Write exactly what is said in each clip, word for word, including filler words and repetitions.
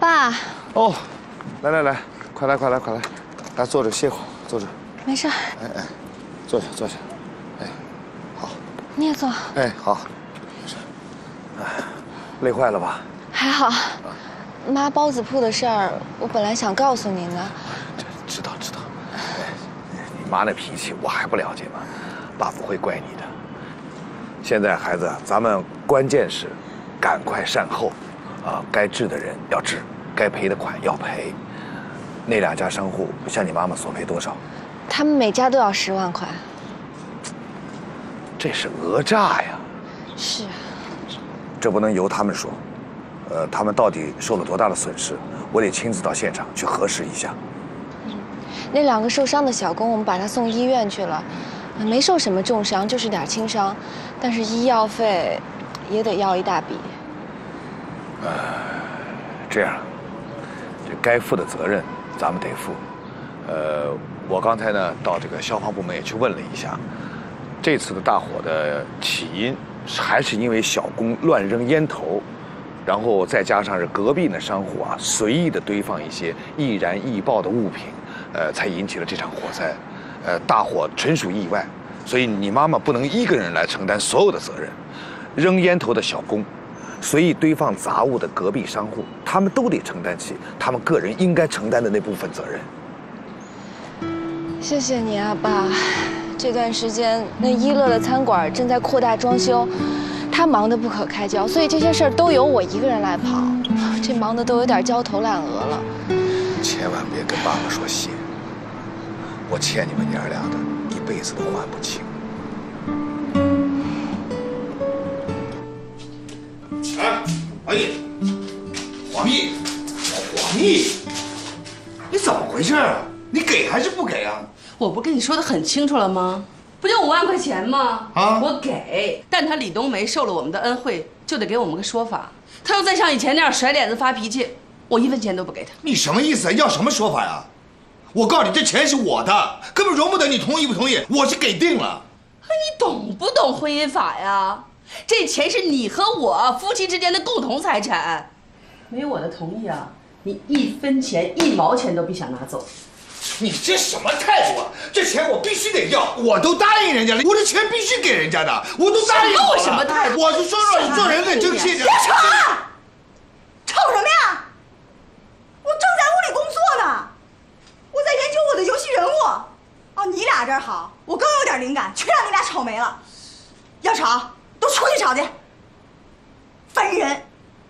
爸。 哦，来来来，快来快来快来，来坐着歇会儿，坐着。 没事。 哎哎，坐下坐下。哎，好。 你也坐。 哎，好。没事。哎，累坏了吧？ 还好。妈包子铺的事儿，我本来想告诉您的。 知道知道。哎，你妈那脾气我还不了解吗？爸不会怪你的。现在孩子，咱们关键是赶快善后，啊，该治的人要治，该赔的款要赔。那两家商户向你妈妈索赔多少？ 他们每家都要十万块。 这是讹诈呀！ 是啊。 这不能由他们说，呃，他们到底受了多大的损失，我得亲自到现场去核实一下。 嗯，那两个受伤的小工，我们把他送医院去了，没受什么重伤，就是点轻伤，但是医药费也得要一大笔。 呃，这样，这该负的责任咱们得负。呃，我刚才呢到这个消防部门也去问了一下，这次的大火的起因还是因为小工乱扔烟头，然后再加上是隔壁的商户啊随意的堆放一些易燃易爆的物品，呃，才引起了这场火灾。呃，大火纯属意外，所以你妈妈不能一个人来承担所有的责任。扔烟头的小工，随意堆放杂物的隔壁商户，他们都得承担起他们个人应该承担的那部分责任。 谢谢你啊，爸。这段时间，那一乐的餐馆正在扩大装修，他忙得不可开交，所以这些事儿都由我一个人来跑，这忙得都有点焦头烂额了。 千万别跟爸爸说谢，我欠你们娘俩的，一辈子都还不清。 哎，王毅，黄毅，黄毅，你怎么回事啊？你给还是不给啊？ 我不跟你说的很清楚了吗？不就五万块钱吗？啊，我给，但他李冬梅受了我们的恩惠，就得给我们个说法。他要再像以前那样甩脸子发脾气，我一分钱都不给他。 你什么意思啊？要什么说法呀？我告诉你，这钱是我的，根本容不得你同意不同意，我是给定了。 你懂不懂婚姻法呀？这钱是你和我夫妻之间的共同财产，没有我的同意啊，你一分钱一毛钱都别想拿走。 你这什么态度啊？这钱我必须得要，我都答应人家了，我这钱必须给人家的，我都答应了。 我什么态度？ 我就说说你做人得争气点。 别吵啊！吵什么呀？我正在屋里工作呢，我在研究我的游戏人物。哦，你俩这儿好，我刚有点灵感，全让你俩吵没了。要吵都出去吵去，烦人！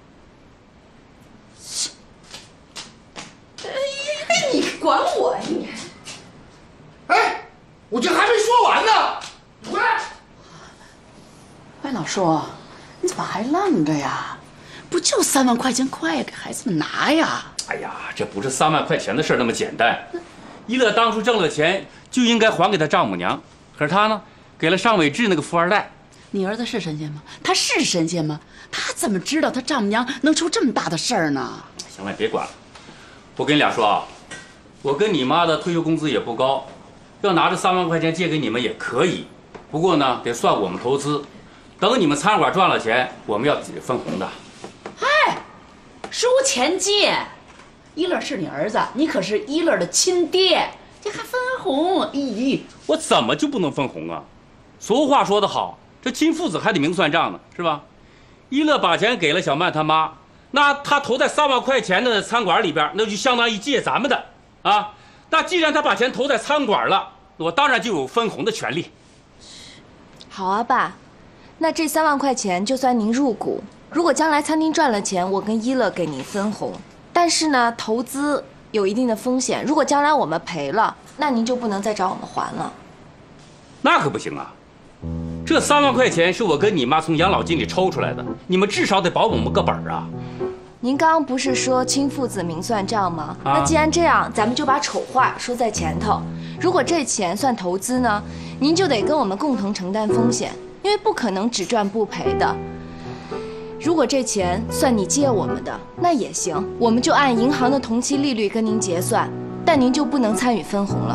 哎，你管我呀你！ 哎，我这还没说完呢，你回来！ 哎，老叔，你怎么还愣着呀？不就三万块钱，快给孩子们拿呀！ 哎呀，这不是三万块钱的事那么简单。一乐当初挣了钱就应该还给他丈母娘，可是他呢，给了尚伟志那个富二代。 你儿子是神仙吗？他是神仙吗？他怎么知道他丈母娘能出这么大的事儿呢？ 行了，别管了。我跟你俩说啊，我跟你妈的退休工资也不高，要拿这三万块钱借给你们也可以，不过呢，得算我们投资。等你们餐馆赚了钱，我们要分红的。 哎，输钱借，一乐是你儿子，你可是一乐的亲爹，这还分红？咦， 我怎么就不能分红啊？俗话说得好，这亲父子还得明算账呢，是吧？一乐把钱给了小曼他妈，那他投在三万块钱的餐馆里边，那就相当于借咱们的啊。那既然他把钱投在餐馆了，我当然就有分红的权利。 好啊，爸，那这三万块钱就算您入股。如果将来餐厅赚了钱，我跟一乐给您分红。但是呢，投资有一定的风险，如果将来我们赔了，那您就不能再找我们还了。 那可不行啊！这三万块钱是我跟你妈从养老金里抽出来的，你们至少得保我们个本啊！ 您刚刚不是说亲父子明算账吗？ 啊、 那既然这样，咱们就把丑话说在前头。如果这钱算投资呢，您就得跟我们共同承担风险，因为不可能只赚不赔的。如果这钱算你借我们的，那也行，我们就按银行的同期利率跟您结算，但您就不能参与分红了。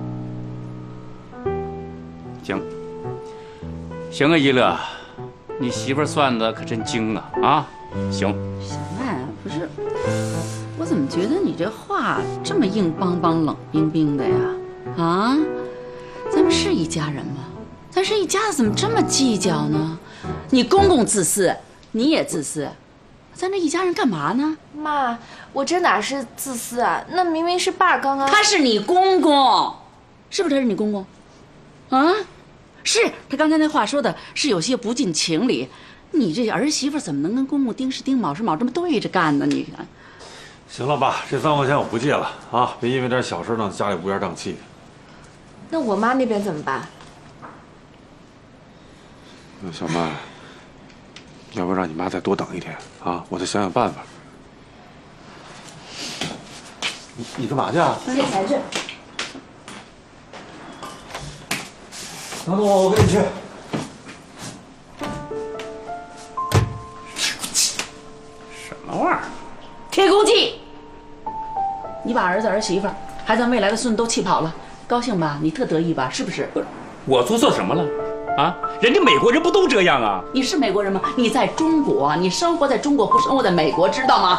行，行啊，一乐，你媳妇算的可真精啊！啊，行。 小曼不是。 怎么觉得你这话这么硬邦邦、冷冰冰的呀？啊，咱们是一家人吗？咱是一家子，怎么这么计较呢？你公公自私，你也自私，咱这一家人干嘛呢？ 妈，我这哪是自私啊？那明明是爸刚刚…… 他是你公公，是不是？他是你公公，啊，是他刚才那话说的是有些不近情理。你这儿媳妇怎么能跟公公丁是丁卯是卯这么对着干呢？你看。 行了，爸，这三万块钱我不借了啊！别因为点小事让家里乌烟瘴气。 那我妈那边怎么办？ 那小曼，要不让你妈再多等一天啊？我再想想办法。你你干嘛去啊？ 借钱去。 等等我，我跟你去。 什么玩意儿？ 铁公鸡！你把儿子儿媳妇还咱未来的孙子都气跑了，高兴吧？你特得意吧？是不是？ 我做错什么了？啊，人家美国人不都这样啊？ 你是美国人吗？你在中国，你生活在中国，不生活在美国，知道吗？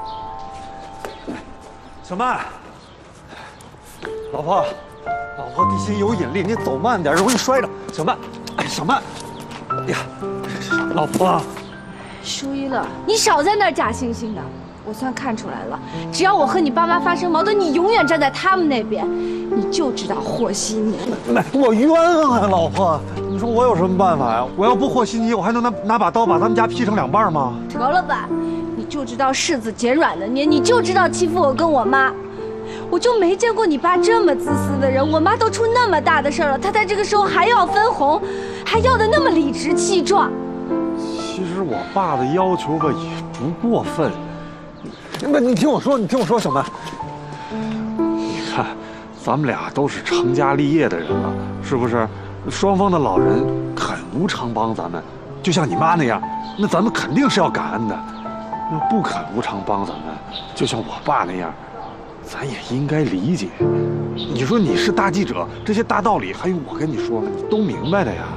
小曼，老婆，老婆，地心有引力，你走慢点，容易摔着。小曼，哎，小曼，哎呀，老婆， 舒一乐，你少在那儿假惺惺的。我算看出来了，只要我和你爸妈发生矛盾，你永远站在他们那边，你就知道和稀泥。 我冤枉啊，老婆！你说我有什么办法呀？我要不和稀泥，我还能拿拿把刀把咱们家劈成两半吗？ 得了吧，你就知道柿子捡软的捏，你就知道欺负我跟我妈。我就没见过你爸这么自私的人，我妈都出那么大的事儿了，他在这个时候还要分红，还要的那么理直气壮。 其实我爸的要求吧也不过分。那你听我说，你听我说，小曼，你看，咱们俩都是成家立业的人了，是不是？双方的老人肯无偿帮咱们，就像你妈那样，那咱们肯定是要感恩的。要不肯无偿帮咱们，就像我爸那样，咱也应该理解。你说你是大记者，这些大道理还用我跟你说吗？你都明白的呀。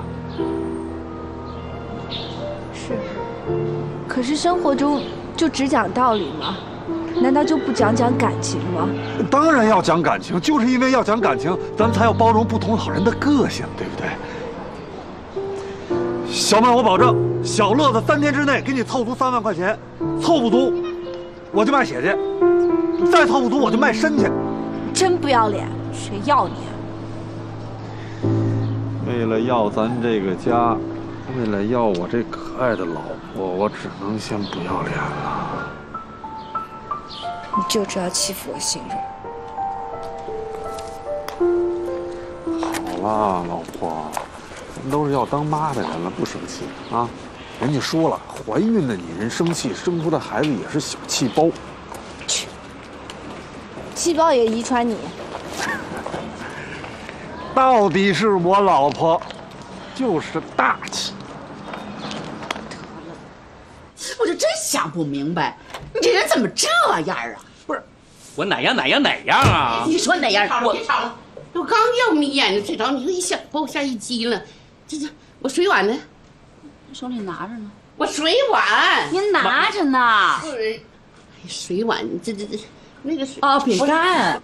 是，可是生活中就只讲道理吗？难道就不讲讲感情吗？ 当然要讲感情，就是因为要讲感情，咱们才要包容不同老人的个性，对不对？小曼，我保证，小乐子三天之内给你凑足三万块钱，凑不足，我就卖血去；再凑不足，我就卖身去。 真不要脸，谁要你啊？ 为了要咱这个家，为了要我这可爱的老婆，我只能先不要脸了。 你就知道欺负我信任。 好啦，老婆，咱们都是要当妈的人了，不生气啊！人家说了，怀孕的女人生气，生出的孩子也是小气包。 去，气包也遗传你。 到底是我老婆，就是大气。 我就真想不明白，你这人怎么这样啊？ 不是，我哪样哪样哪样啊？ 你说哪样？ 我别吵了，我刚要眯眼睛睡着，你说一下把我吓一激了。这这，我水碗呢？ 手里拿着呢。 我水碗。 您拿着呢。 不是，水碗，这这这，那个水哦，饼干。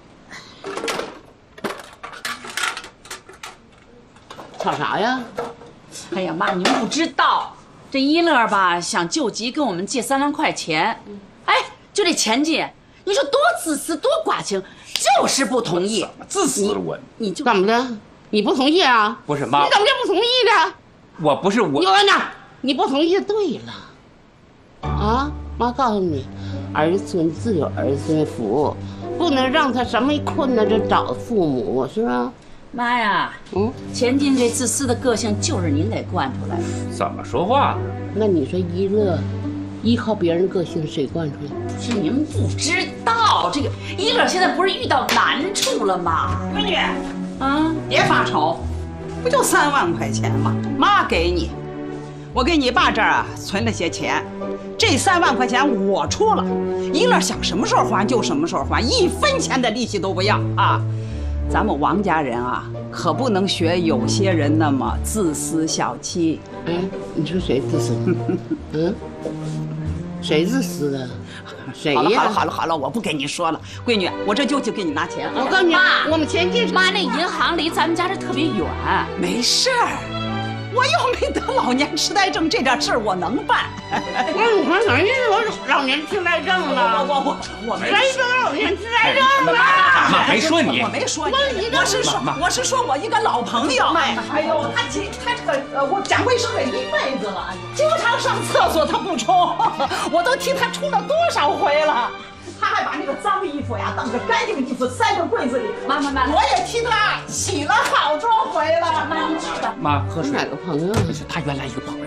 吵啥呀？ 哎呀妈，您不知道。这一乐吧，想救急跟我们借三万块钱，哎，就这钱借，你说多自私多寡情，就是不同意。 怎么自私了我？ 你就怎么的？你不同意啊？ 不是妈， 你怎么就不同意呢？ 我不是我。 哟呢，你不同意就对了。啊，妈告诉你，儿孙自有儿孙福，不能让他什么困难就找父母，是吧？ 妈呀，嗯，钱进这自私的个性就是您给惯出来的。 怎么说话呢？ 那你说一乐依靠别人个性谁惯出来？ 不是您不知道，这个一乐现在不是遇到难处了吗？ 闺女， 啊， 别发愁，不就三万块钱吗？妈给你，我给你爸这儿啊存了些钱，这三万块钱我出了，一乐想什么时候还就什么时候还，一分钱的利息都不要啊。咱们王家人啊，可不能学有些人那么自私小气。 哎，你说谁自私？嗯，谁自私啊？ 谁呀？ 好了好了好了好了，我不跟你说了，闺女，我这就去给你拿钱。 我告诉你， 妈， 我们前进。 妈，那银行离咱们家这特别远。 没事儿，我又没得老年痴呆症，这点事儿我能办。 我你看哪一说老年痴呆症了？ 我我我我没说老年痴呆症了。 妈没说你， 我没说你，我是说我是说我一个老朋友。哎呦，他几他这个呃，我讲卫生得一辈子了，经常上厕所他不冲，我都替他冲了多少回了。他还把那个脏衣服呀当着干净衣服塞到柜子里。 妈妈妈， 我也替他洗了好多回了。 妈，你吃吧。 妈，喝水。 哪个朋友？ 是他原来一个朋友。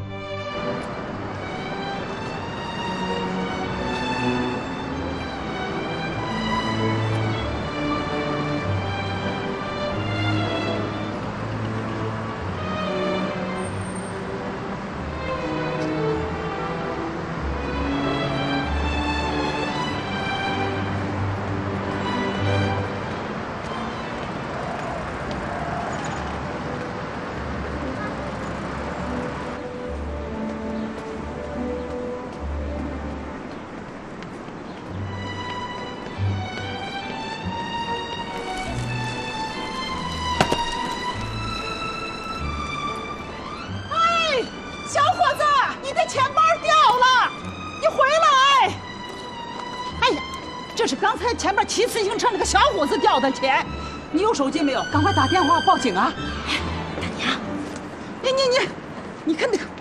小伙子，你的钱包掉了，你回来！哎呀，这是刚才前面骑自行车那个小伙子掉的钱，你有手机没有？赶快打电话报警啊！ 大娘， 你你你，你看那个，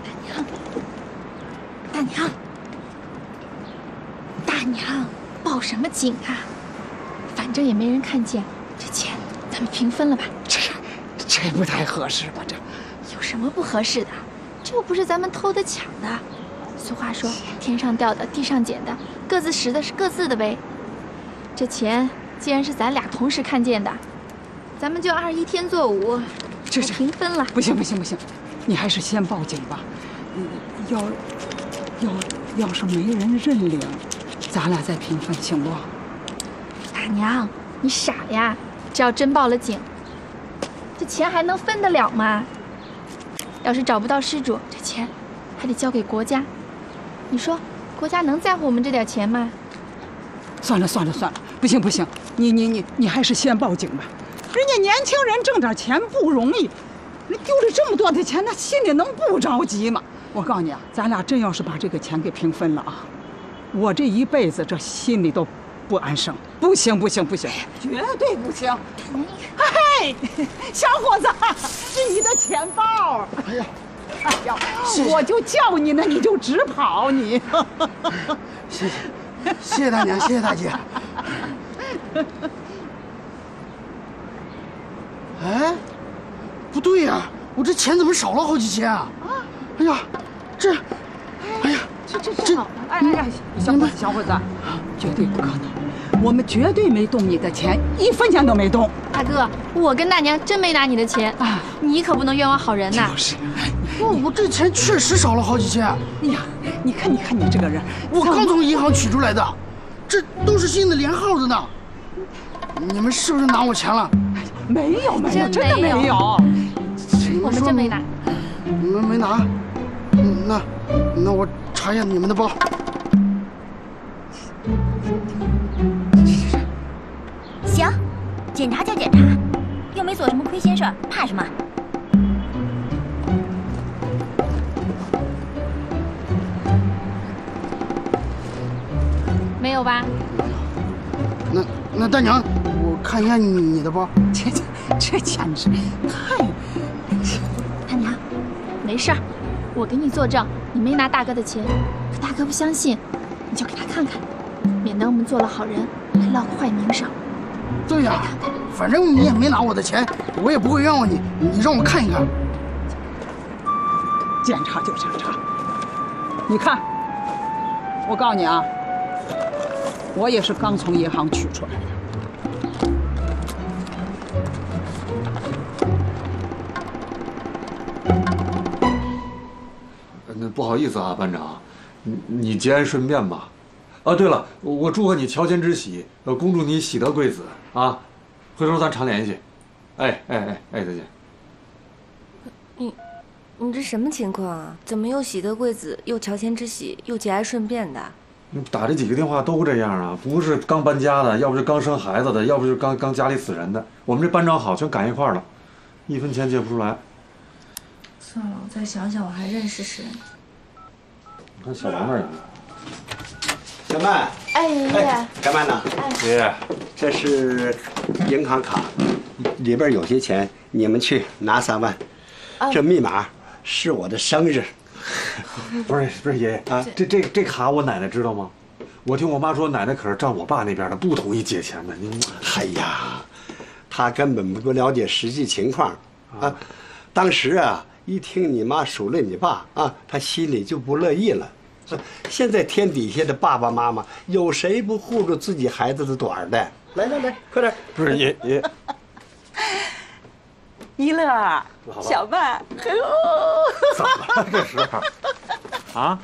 大娘，大娘，报什么警啊？反正也没人看见，这钱咱们平分了吧？ 这这不太合适吧？这有什么不合适的？这又不是咱们偷的抢的。俗话说，天上掉的，地上捡的，各自拾的是各自的呗。这钱既然是咱俩同时看见的，咱们就二一天作五， 这是平分了。 不行不行不行，你还是先报警吧。要要要是没人认领，咱俩再平分，行不？ 大娘，你傻呀！这要真报了警，这钱还能分得了吗？要是找不到失主，这钱还得交给国家。你说，国家能在乎我们这点钱吗？ 算了算了算了，不行不行，你你你你还是先报警吧。人家年轻人挣点钱不容易，你丢了这么多的钱，那心里能不着急吗？我告诉你啊，咱俩真要是把这个钱给平分了啊，我这一辈子这心里都不安生。不行不行不行，绝对不行！嘿，小伙子，是你的钱包。哎呀，哎呀，我就叫你呢，你就直跑你。 谢谢，谢谢大娘，谢谢大姐。哎，不对呀，我这钱怎么少了好几千啊？哎呀，这，哎呀， 这这这，哎哎哎，小伙子小伙子，绝对不可能。我们绝对没动你的钱，一分钱都没动。 大哥，我跟大娘真没拿你的钱啊，你可不能冤枉好人呐。 就是，我我这钱确实少了好几千。 哎呀，你看你看你这个人， 我刚从银行取出来的，这都是新的连号的呢。你们是不是拿我钱了？ 没有没有，真的没有。 我们真没拿。 你们没拿？那那我查一下你们的包。 行，检查就检查，又没做什么亏心事儿，怕什么？没有吧？ 那那大娘，我看一下你你的包。 这这这简直太…… 大娘，没事儿，我给你作证，你没拿大哥的钱。可大哥不相信，你就给他看看，免得我们做了好人还落个坏名声。 对呀，反正你也没拿我的钱，我也不会冤枉你。你让我看一看。 检查就检查。你看，我告诉你啊，我也是刚从银行取出来的。 那不好意思啊，班长，你你节哀顺变吧。啊，对了，我祝贺你乔迁之喜，呃，恭祝你喜得贵子啊！回头咱常联系。哎哎哎哎，再见。 你，你这什么情况啊？怎么又喜得贵子，又乔迁之喜，又节哀顺变的？ 打这几个电话都这样啊，不是刚搬家的，要不就刚生孩子的，要不就是刚刚家里死人的。我们这班长好，全赶一块儿了，一分钱借不出来。 算了，我再想想，我还认识谁？ 你看小王那儿有。 小曼。 哎，爷爷。 干嘛呢？ 爷爷， 这是银行卡，里边有些钱，你们去拿三万。这密码是我的生日。 不是不是爷爷啊，这这这卡我奶奶知道吗？我听我妈说，奶奶可是站我爸那边的，不同意借钱的。您， 哎呀，她根本不了解实际情况啊。当时啊，一听你妈数落你爸啊，她心里就不乐意了。现在天底下的爸爸妈妈，有谁不护住自己孩子的短儿的？来来来，快点！ 不是爷爷。 一乐，小曼， 怎么了这是？啊？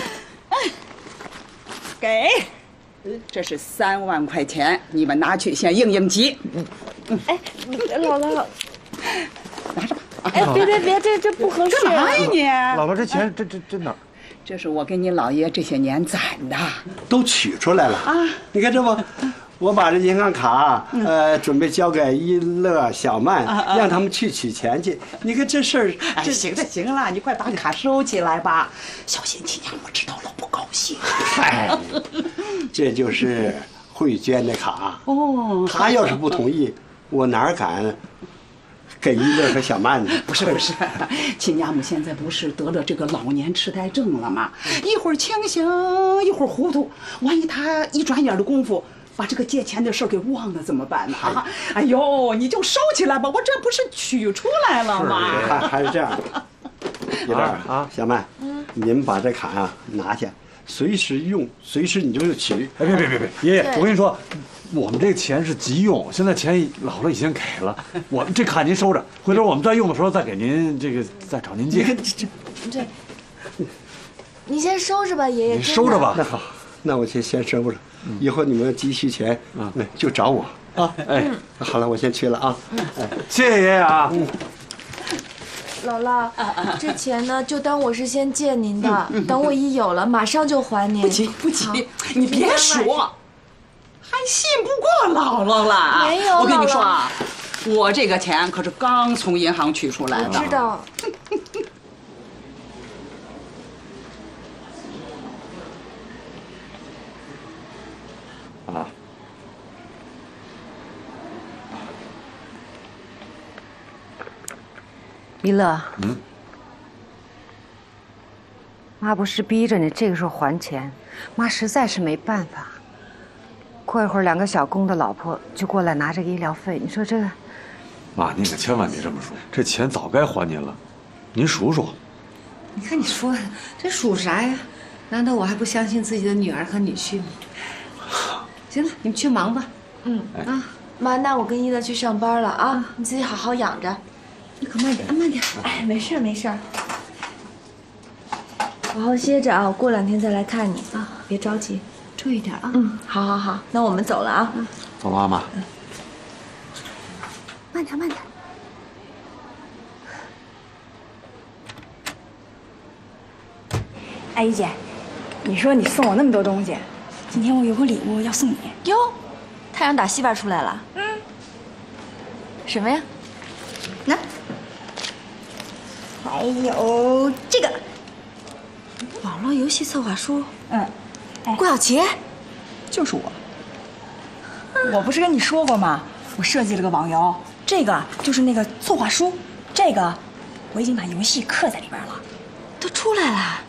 给，这是三万块钱，你们拿去先应应急。 嗯，哎，姥姥，拿着吧。哎，别别别，这这不合适。 干嘛呀你？ 姥姥，这钱这这这哪？ 这是我给你姥爷这些年攒的， 都取出来了啊！你看这不。我把这银行卡，呃，准备交给一乐、小曼，让他们去取钱去。你看这事儿， 这行了行了，你快把卡收起来吧，小心亲娘我知道了不高兴。 嗨，这就是慧娟的卡。哦，她要是不同意，我哪敢给一乐和小曼呢？ 不是不是，亲家母现在不是得了这个老年痴呆症了吗？一会儿清醒，一会儿糊涂，万一他一转眼的功夫。把这个借钱的事儿给忘了怎么办呢？啊！哎呦，你就收起来吧，我这不是取出来了吗？ 还还是这样，一乐啊，小曼，嗯，你们把这卡啊拿下，随时用，随时你就取。 哎，别别别别，爷爷，我跟你说，我们这钱是急用，现在钱姥姥已经给了，我们这卡您收着，回头我们再用的时候再给您这个再找您借。 这这，您先收着吧，爷爷。 你收着吧。 那好，那我先先收着。以后你们急需钱，嗯，就找我啊！哎，好了，我先去了啊！ 哎，谢谢爷爷啊！嗯， 姥姥，这钱呢，就当我是先借您的，等我一有了，马上就还您。 不急不急，你别说，还信不过姥姥了。 没有， 我跟你说啊，我这个钱可是刚从银行取出来的。 我知道。 啊！ 一乐， 嗯， 妈不是逼着你这个时候还钱，妈实在是没办法。过一会儿，两个小工的老婆就过来拿这个医疗费，你说这个？ 妈，您可千万别这么说，这钱早该还您了，您数数。 你看你说的，这数啥呀？难道我还不相信自己的女儿和女婿吗？行了，你们去忙吧。 嗯啊，妈，那我跟一乐去上班了啊，你自己好好养着。 你可慢点，慢点。 哎，没事没事。好好歇着啊，我过两天再来看你啊，别着急， 注意点啊。 嗯，好好好，那我们走了啊。 走了，妈。 嗯， 慢点，慢点。 哎，姨姐，你说你送我那么多东西，今天我有个礼物要送你。 哟，太阳打西边出来了。嗯。什么呀？ 那。还有这个。 网络游戏策划书。 嗯。 顾小琪。 就是我。我不是跟你说过吗？我设计了个网游，这个就是那个策划书，这个我已经把游戏刻在里边了， 都出来了。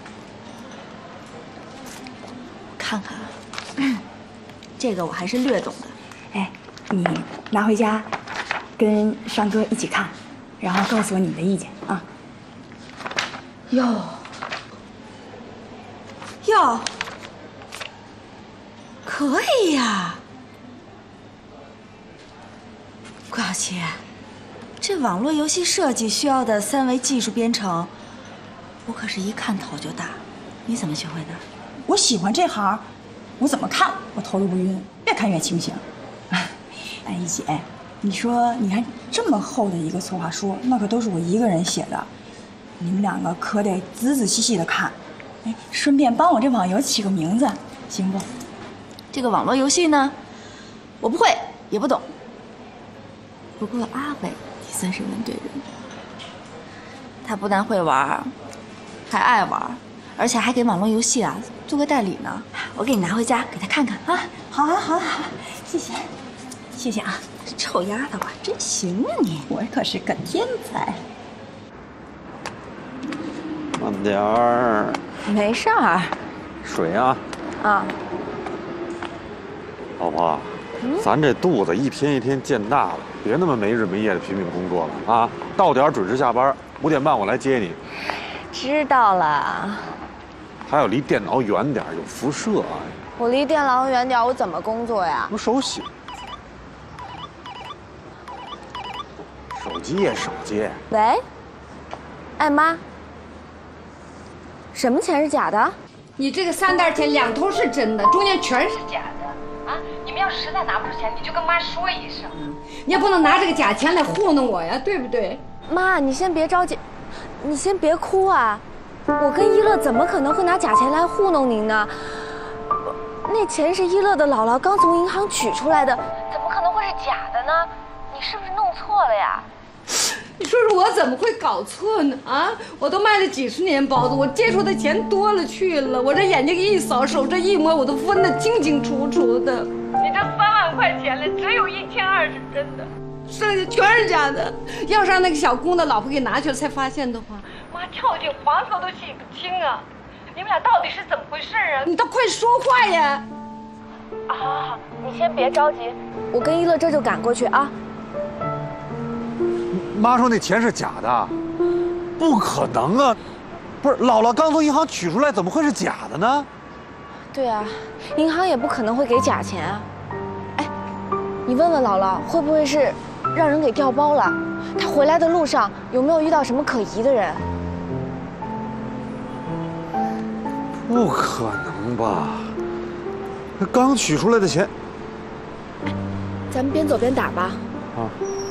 看看，嗯，这个我还是略懂的。 哎，你拿回家，跟商哥一起看，然后告诉我你的意见啊。 哟，哟，可以呀。顾小琪，这网络游戏设计需要的三维技术编程，我可是一看头就大。你怎么学会的？ 我喜欢这行，我怎么看我头都不晕，越看越清醒。哎，一姐，你说你看这么厚的一个策划书，那可都是我一个人写的，你们两个可得仔仔细细的看，哎，顺便帮我这网游起个名字， 行不？这个网络游戏呢，我不会，也不懂。不过阿伟也算是能对人的，他不但会玩，还爱玩，而且还给网络游戏啊做个代理呢。我给你拿回家给他看看啊。 好啊，好啊，好啊，谢谢，谢谢啊！ 这臭丫头啊，真行啊你！ 我可是个天才。 慢点儿。 没事儿。 水啊。 啊。 老婆，嗯、咱这肚子一天一天见大了，别那么没日没夜的拼命工作了啊！到点准时下班，五点半我来接你。 知道了。 还有离电脑远点，有辐射啊！ 我离电脑远点，我怎么工作呀？ 我手洗。手机也手机。 喂，哎妈，什么钱是假的？ 你这个三袋钱两头是真的，中间全是假的。啊，你们要实在拿不出钱，你就跟妈说一声。 你也不能拿这个假钱来糊弄我呀，对不对？ 妈，你先别着急，你先别哭啊。我跟一乐怎么可能会拿假钱来糊弄您呢？那钱是一乐的姥姥刚从银行取出来的，怎么可能会是假的呢？你是不是弄错了呀？ 你说说我怎么会搞错呢？啊，我都卖了几十年包子，我接触的钱多了去了，我这眼睛一扫，手这一摸，我都分得清清楚楚的。 你这三万块钱里只有一千二是真的， 剩下全是假的。要是让那个小工的老婆给拿去了才发现的话， 妈跳进黄河都洗不清啊！你们俩到底是怎么回事啊？ 你倒快说话呀！ 啊，好好，你先别着急，我跟一乐这就赶过去啊。 妈说那钱是假的，不可能啊！不是，姥姥刚从银行取出来，怎么会是假的呢？ 对啊，银行也不可能会给假钱啊。哎，你问问姥姥，会不会是让人给调包了？她回来的路上有没有遇到什么可疑的人？ 不可能吧？那刚取出来的钱…… 哎，咱们边走边打吧。 啊。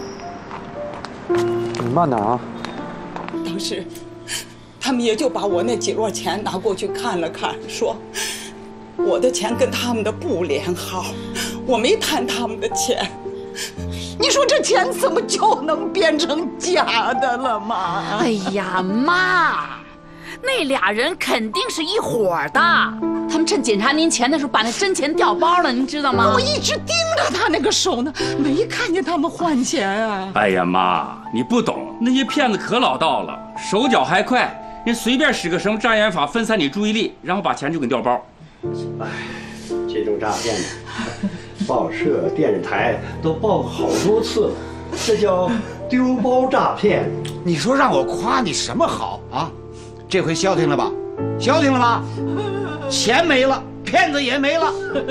你慢点啊！ 当时，他们也就把我那几摞钱拿过去看了看，说我的钱跟他们的不连号，我没贪他们的钱。你说这钱怎么就能变成假的了吗？ 哎呀，妈，那俩人肯定是一伙的。他们趁检查您钱的时候，把那真钱调包了，您知道吗？ 我一直盯着他那个手呢，没看见他们换钱啊！ 哎呀妈，你不懂，那些骗子可老道了，手脚还快，人随便使个什么障眼法分散你注意力，然后把钱就给调包。 哎，这种诈骗呢，报社、电视台都报过好多次了，这叫丢包诈骗。 你说让我夸你什么好啊？这回消停了吧？消停了吧？钱没了，骗子也没了。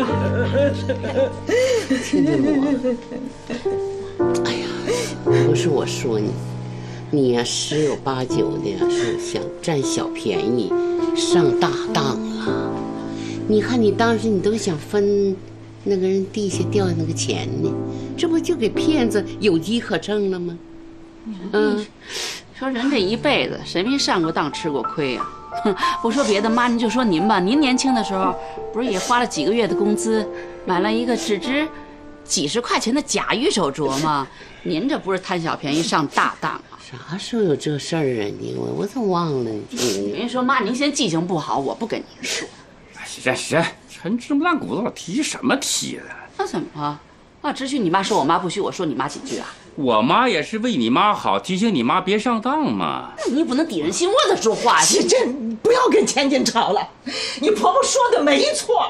听见我？哎呀，不是我说你，你呀十有八九的呀是想占小便宜，上大当了。你看你当时你都想分那个人地下掉的那个钱呢，这不就给骗子有机可乘了吗？ 嗯，说人这一辈子谁没上过当吃过亏呀？不说别的，妈您就说您吧，您年轻的时候不是也花了几个月的工资买了一个只值几十块钱的假玉手镯吗？您这不是贪小便宜上大当啊？ 啥时候有这事儿啊你？我我怎么忘了？ 您说妈，您现在记性不好，我不跟您说。 行行，陈芝麻烂骨头提什么提的？ 那怎么了？啊，只许你妈说我妈，不许我说你妈几句啊？ 我妈也是为你妈好，提醒你妈别上当嘛。 那你也不能抵人心窝子说话。 启真，不要跟千金吵了，你婆婆说的没错。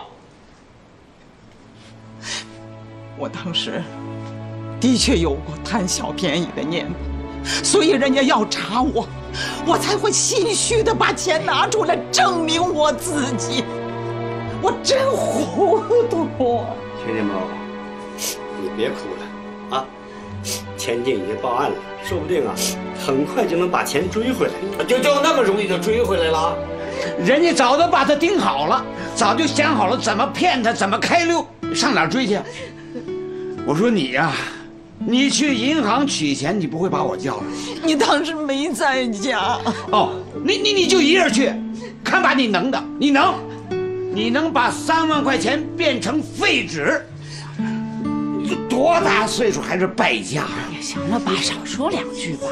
我当时的确有过贪小便宜的念头，所以人家要查我，我才会心虚的把钱拿出来证明我自己。我真糊涂。 听见没有？你别哭了啊！千金已经报案了，说不定啊，很快就能把钱追回来。 就就那么容易就追回来了？人家早都把他盯好了，早就想好了怎么骗他，怎么开溜，上哪儿追去？我说你呀、啊，你去银行取钱，你不会把我叫上？ 你当时没在家。 哦，你你你就一人去，看把你能的，你能？ 你能把三万块钱变成废纸，多大岁数还是败家呀？ 行了，爸，少说两句吧。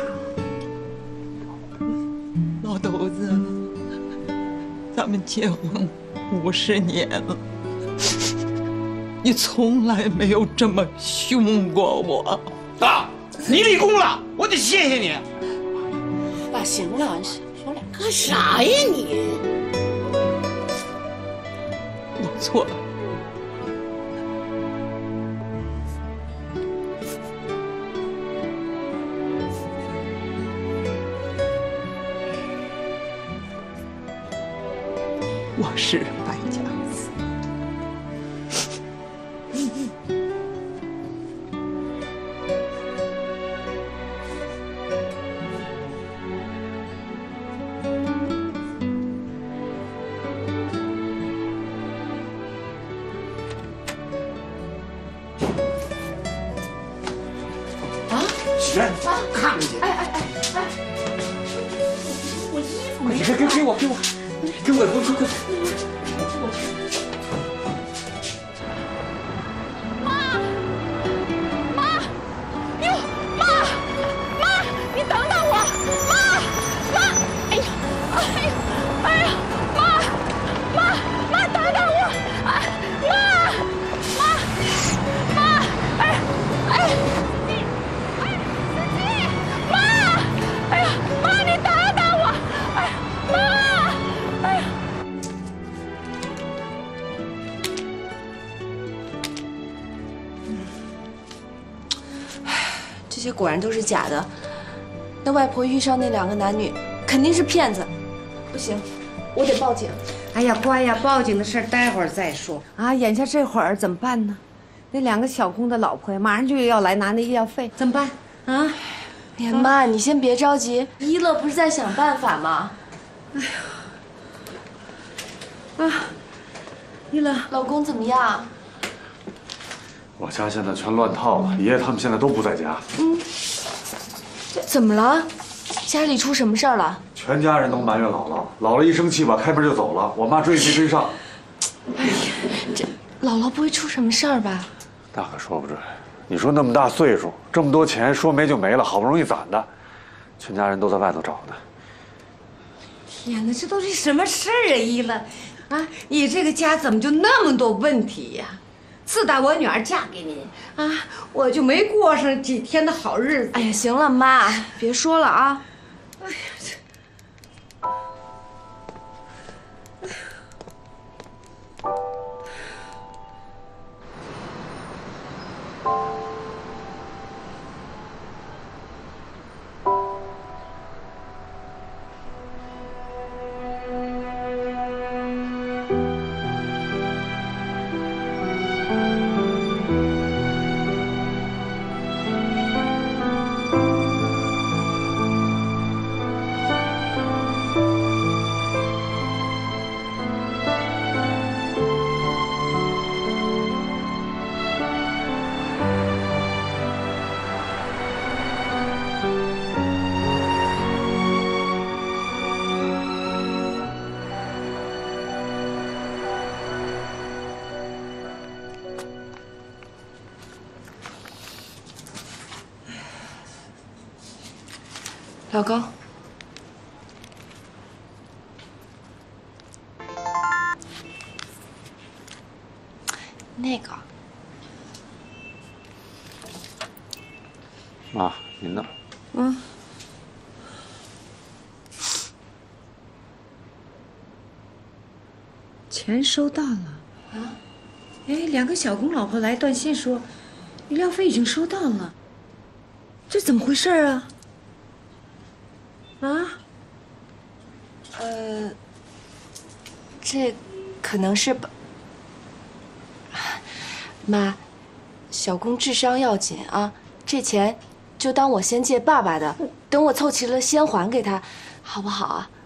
老头子，咱们结婚五十年了，你从来没有这么凶过我。 啊，你立功了，我得谢谢你。 爸，行了，少说两句。 干啥呀你？ 我错了。我是败家子。 啊，去，看看去。 哎哎哎哎，我衣服没给给给我给我，给我快快快！ 妈，妈，哟，妈，妈，你等等我，妈，妈，哎呀，哎呀，哎呀，妈，妈，妈，等等我，哎，妈，妈，妈，哎，哎，哎，司机，妈，哎呀，妈，你等等我，哎，妈，哎呀。 这些果然都是假的。那外婆遇上那两个男女，肯定是骗子。不行，我得报警。 哎呀，乖呀，报警的事儿待会儿再说啊。眼下这会儿怎么办呢？那两个小工的老婆呀，马上就要来拿那医药费，怎么办啊？ 哎呀，妈，你先别着急，一乐不是在想办法吗？ 哎呀，啊，一乐， 老公怎么样？ 我家现在全乱套了，爷爷他们现在都不在家。 嗯，这怎么了？家里出什么事儿了？ 全家人都埋怨姥姥，姥姥一生气吧，开门就走了，我妈追也没追上。 哎呀，这姥姥不会出什么事儿吧？ 那可说不准。你说那么大岁数，这么多钱，说没就没了，好不容易攒的，全家人都在外头找呢。 天哪，这都是什么事儿啊，一乐？啊，你这个家怎么就那么多问题呀？自打我女儿嫁给你啊，我就没过上几天的好日子。 哎呀，行了，妈，别说了啊。 哎呀，这。 老公，那个， 妈，您呢？ 嗯。钱收到了。啊？哎，两个小工老婆来断信说，医疗费已经收到了。这怎么回事啊？啊？ 呃，这可能是吧。妈，小工智商要紧啊，这钱就当我先借爸爸的，等我凑齐了先还给他，好不好啊？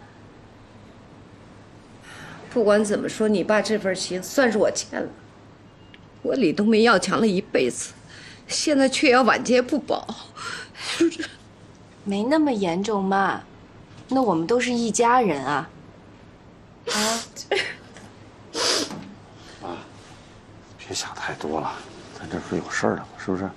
不管怎么说，你爸这份情算是我欠了。我李冬梅要强了一辈子，现在却要晚节不保。 没那么严重，妈。那我们都是一家人啊。啊。 别想太多了，咱这不是有事儿的吗？是不是？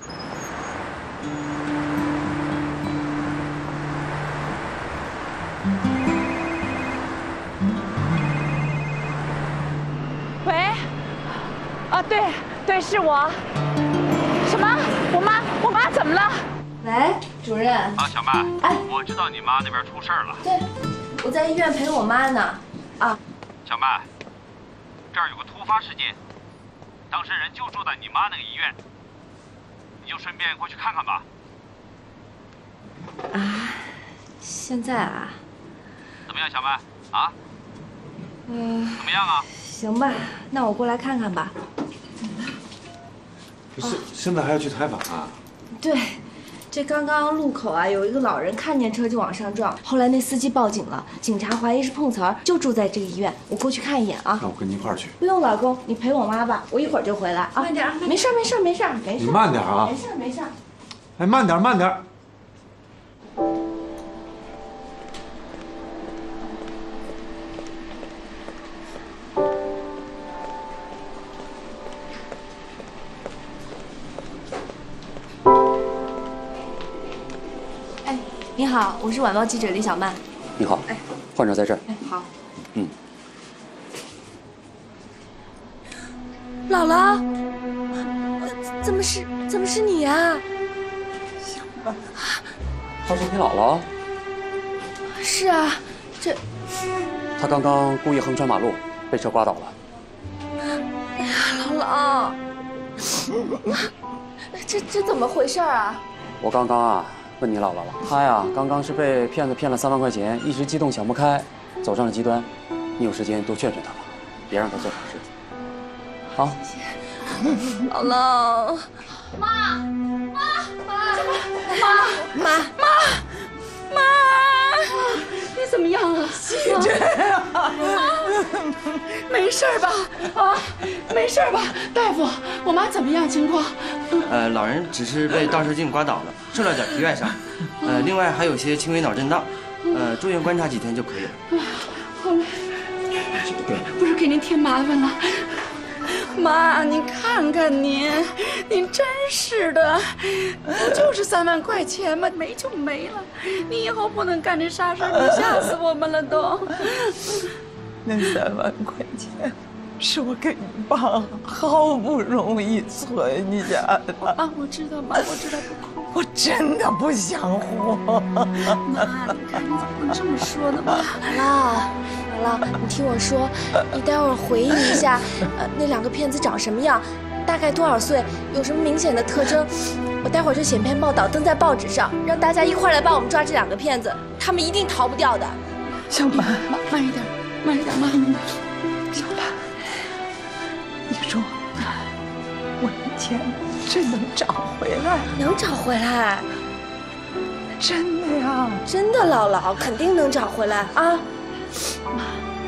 喂，啊，对对，是我。什么？我妈，我妈怎么了？ 喂，主任。 啊，小曼。 哎， 我知道你妈那边出事儿了。 对，我在医院陪我妈呢。啊， 小曼，这儿有个突发事件，当事人就住在你妈那个医院，你就顺便过去看看吧。 啊，现在啊？ 怎么样，小曼？啊？ 嗯、 怎么样啊？ 行吧，那我过来看看吧。 现现在还要去采访啊？ 对，这刚刚路口啊有一个老人看见车就往上撞，后来那司机报警了，警察怀疑是碰瓷儿，就住在这个医院，我过去看一眼啊。 那我跟你一块儿去。 不用，老公，你陪我妈吧，我一会儿就回来啊。 慢点， 没事没事没事没事。 你慢点啊。 没事没事。 哎，慢点慢点。 你好，我是晚报记者李小曼。 你好， 哎， 患者在这儿。 哎，好。 嗯。 姥姥，怎么是怎么是你呀？ 小曼， 她是你姥姥？ 是啊，这她刚刚故意横穿马路，被车刮倒了。 哎呀，姥姥，这这怎么回事啊？ 我刚刚啊。问你姥姥了，她呀，刚刚是被骗子骗了三万块钱，一时激动想不开，走上了极端。你有时间多劝劝她吧，别让她做傻事。好。 姥姥， 妈，妈，妈， 妈，妈， 妈，妈，你怎么样啊？ 细珍啊， 没事吧？啊，没事吧？大夫，我妈怎么样？情况？ 呃，老人只是被倒车镜刮倒了，受了点皮外伤，呃，另外还有些轻微脑震荡，呃，住院观察几天就可以了。 好嘞，不是给您添麻烦了。妈，您看看您，您真是的，不就是三万块钱吗？没就没了，你以后不能干这傻事，你吓死我们了都。 那三万块钱是我给你爸好不容易存下的。 啊，我知道，妈，我知道，不哭。 我真的不想活。 妈，你看你怎么能这么说呢？妈， 姥姥，姥姥，你听我说，你待会儿回忆一下，呃，那两个骗子长什么样，大概多少岁，有什么明显的特征，我待会儿就写篇报道登在报纸上，让大家一块来帮我们抓这两个骗子，他们一定逃不掉的。 小曼， 慢慢一点，慢一点，妈。 小曼，你说我的钱真能找回来？ 能找回来？ 真的呀？ 真的，姥姥肯定能找回来啊！ 妈。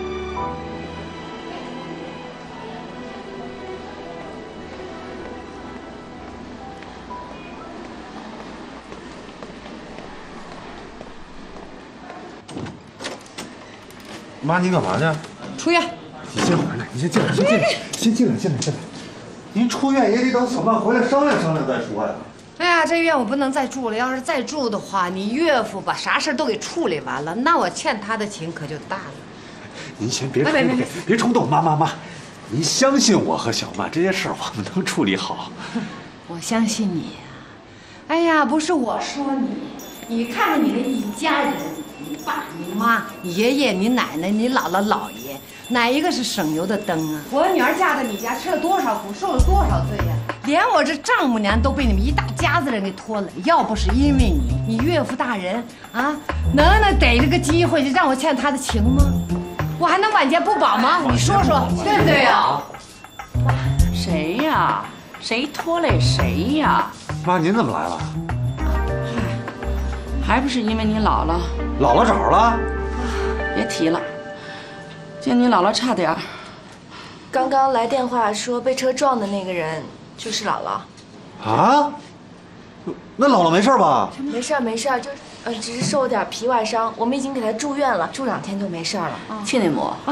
妈，你干嘛去？ 出院。 你先回来，你先进来，先进来，先进来，进来，进来。您出院也得等小曼回来商量商量再说呀。 哎呀，这院我不能再住了。要是再住的话，你岳父把啥事都给处理完了，那我欠他的情可就大了。 您先别冲动，别别冲动，妈妈妈，您相信我和小曼，这些事儿我们能处理好。 我相信你呀。哎呀，不是我说你，你看看你这一家人，你爸、你妈、你爷爷、你奶奶、你姥姥、姥爷，哪一个是省油的灯啊？我女儿嫁到你家，吃了多少苦，受了多少罪呀！连我这丈母娘都被你们一大家子人给拖累，要不是因为你，你岳父大人啊，能能逮着个机会就让我欠他的情吗？我还能晚节不保吗？你说说，对不对呀？ 谁呀？谁拖累谁呀？ 妈，您怎么来了？ 还不是因为你姥姥。 姥姥找着了？ 别提了，见你姥姥差点儿。 刚刚来电话说被车撞的那个人就是姥姥。 啊？那姥姥没事吧？ 没事没事，就呃只是受了点皮外伤，我们已经给她住院了，住两天就没事了。 谢内姆啊，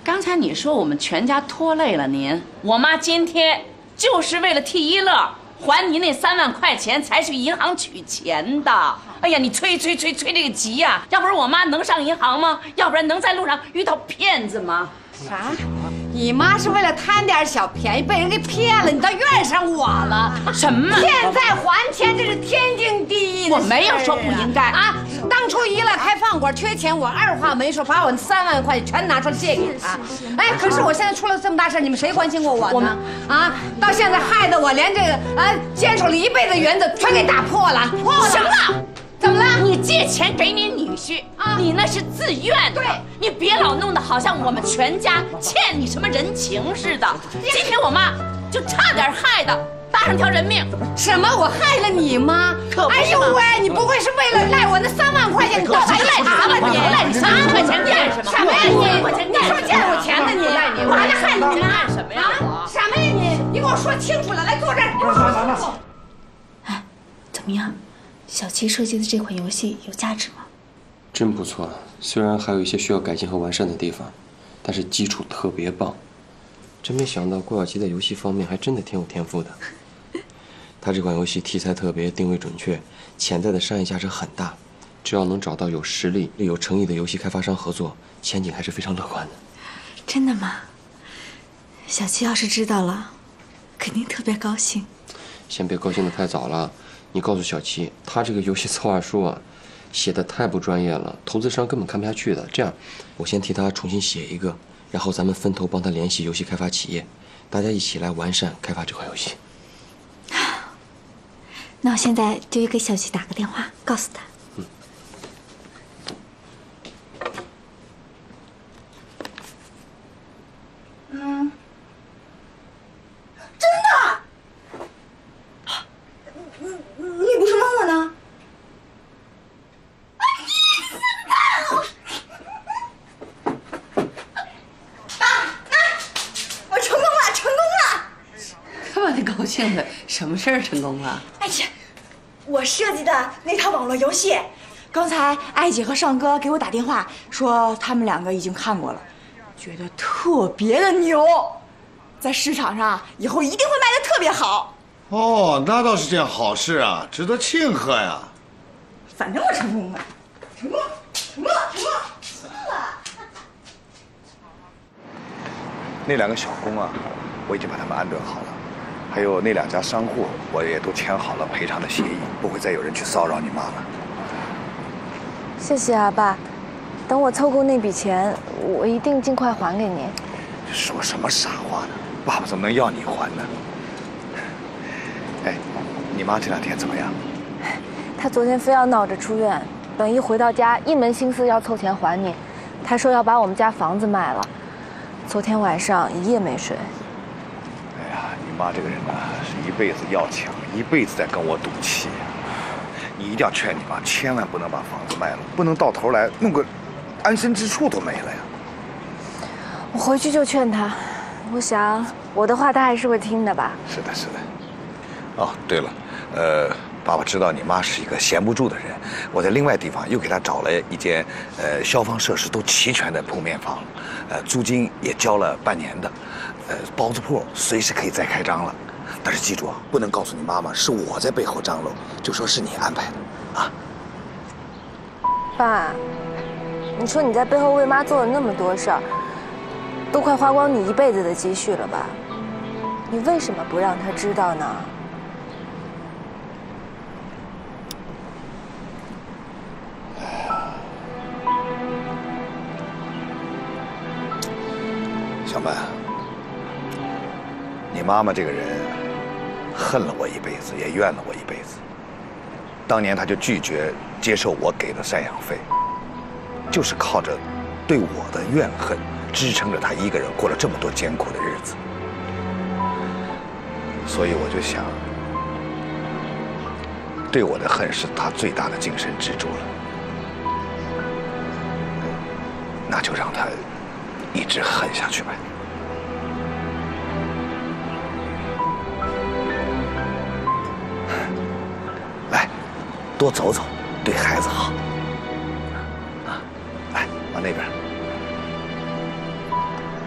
刚才你说我们全家拖累了您，我妈今天就是为了替一乐还您那三万块钱才去银行取钱的。哎呀，你催催催催这个急呀、啊！要不然我妈能上银行吗？要不然能在路上遇到骗子吗？ 啥？你妈是为了贪点小便宜被人给骗了，你倒怨上我了？ 什么？ 现在还钱这是天经地义的、啊。 我没有说不应该啊！当初一乐开饭馆缺钱，我二话没说，把我三万块全拿出来借给他。哎，可是我现在出了这么大事，你们谁关心过我呢？啊！到现在害得我连这个啊坚守了一辈子原则全给打破了。 行了。 怎么了？ 你借钱给你女婿啊？你那是自愿的。对，你别老弄得好像我们全家欠你什么人情似的。今天我妈就差点害得搭上条人命。 什么？我害了你妈？ 可不是。 哎呦喂！你不会是为了赖我那三万块钱？你到底赖啥了你？ 赖你三万块钱干什么？ 什么呀你？你说欠我钱呢你？我还能害你呢？ 干什么呀我？ 什么呀你？你给我说清楚了，来坐这儿。 哎，怎么样？小七设计的这款游戏有价值吗？ 真不错，虽然还有一些需要改进和完善的地方，但是基础特别棒。真没想到郭晓琪在游戏方面还真的挺有天赋的。他这款游戏题材特别，定位准确，潜在的商业价值很大。只要能找到有实力、有诚意的游戏开发商合作，前景还是非常乐观的。 真的吗？小七要是知道了，肯定特别高兴。 先别高兴得太早了。你告诉小七，他这个游戏策划书啊，写的太不专业了，投资商根本看不下去的。这样，我先替他重新写一个，然后咱们分头帮他联系游戏开发企业，大家一起来完善开发这款游戏。 那我现在就给小七打个电话，告诉他。嗯。 嗯。真的？你你不是蒙我呢？啊！你死蛋！爸，那我成功了，成功了！ 干嘛你高兴的？什么事儿成功了？ 哎呀，我设计的那套网络游戏，刚才艾姐和尚哥给我打电话说，他们两个已经看过了，觉得特别的牛，在市场上以后一定会卖的特别好。 哦，那倒是件好事啊，值得庆贺呀。 反正我成功了，成功了，成功了，成功了，成功了。 那两个小工啊，我已经把他们安顿好了，还有那两家商户，我也都签好了赔偿的协议，不会再有人去骚扰你妈了。 谢谢啊，爸。等我凑够那笔钱，我一定尽快还给您。 说什么傻话呢？爸爸怎么能要你还呢？哎，你妈这两天怎么样？ 她昨天非要闹着出院，等一回到家，一门心思要凑钱还你。她说要把我们家房子卖了，昨天晚上一夜没睡。 哎呀，你妈这个人呢，是一辈子要强，一辈子在跟我赌气。你一定要劝你妈，千万不能把房子卖了，不能到头来弄个安身之处都没了呀。 我回去就劝她，我想我的话她还是会听的吧。 是的，是的。哦，对了，呃，爸爸知道你妈是一个闲不住的人，我在另外地方又给她找了一间呃消防设施都齐全的铺面房，呃，租金也交了半年的，呃，包子铺随时可以再开张了。但是记住啊，不能告诉你妈妈是我在背后张罗，就说是你安排的，啊。 爸，你说你在背后为妈做了那么多事儿，都快花光你一辈子的积蓄了吧？你为什么不让她知道呢？ 小曼，你妈妈这个人恨了我一辈子，也怨了我一辈子。当年她就拒绝接受我给的赡养费，就是靠着对我的怨恨支撑着她一个人过了这么多艰苦的日子。所以我就想，对我的恨是她最大的精神支柱了，那就让她一直恨下去呗。来，多走走，对孩子好。啊，来，往那边。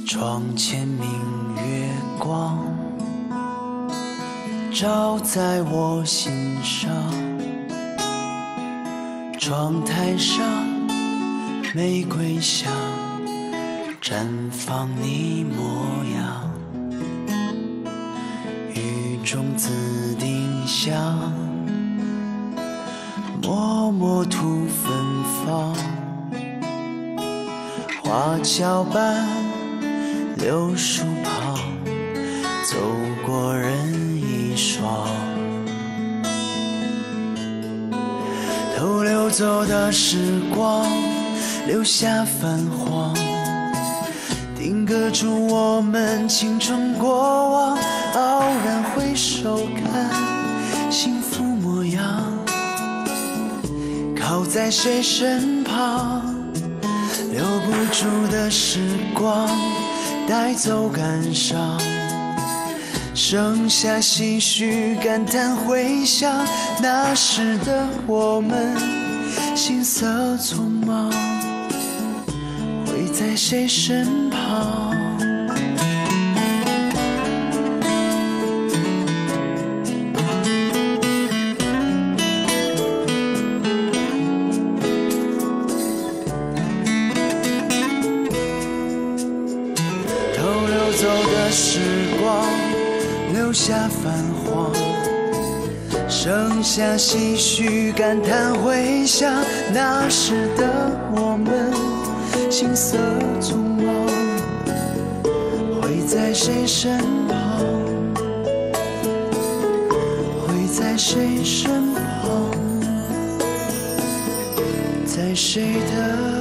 窗前明月光，照在我心上。窗台上玫瑰香，绽放你模样。雨中紫丁香，默默吐芬芳。花桥畔，柳树旁，走过人一双。偷溜走的时光，留下泛黄，定格住我们青春过往。傲然回首看，幸福模样，靠在谁身旁？留不住的时光，带走感伤，剩下唏嘘感叹回响。那时的我们，行色匆忙，会在谁身旁？走的时光，留下泛黄，剩下唏嘘感叹回响。那时的我们，行色匆忙，会在谁身旁？会在谁身旁？在谁的